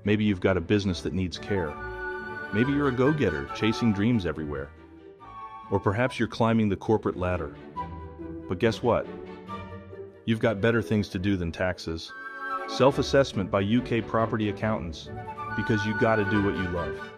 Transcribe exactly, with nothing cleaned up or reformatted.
Maybe you've got a business that needs care. Maybe you're a go-getter, chasing dreams everywhere. Or perhaps you're climbing the corporate ladder. But guess what? You've got better things to do than taxes. Self-assessment by U K property accountants, because you gotta do what you love.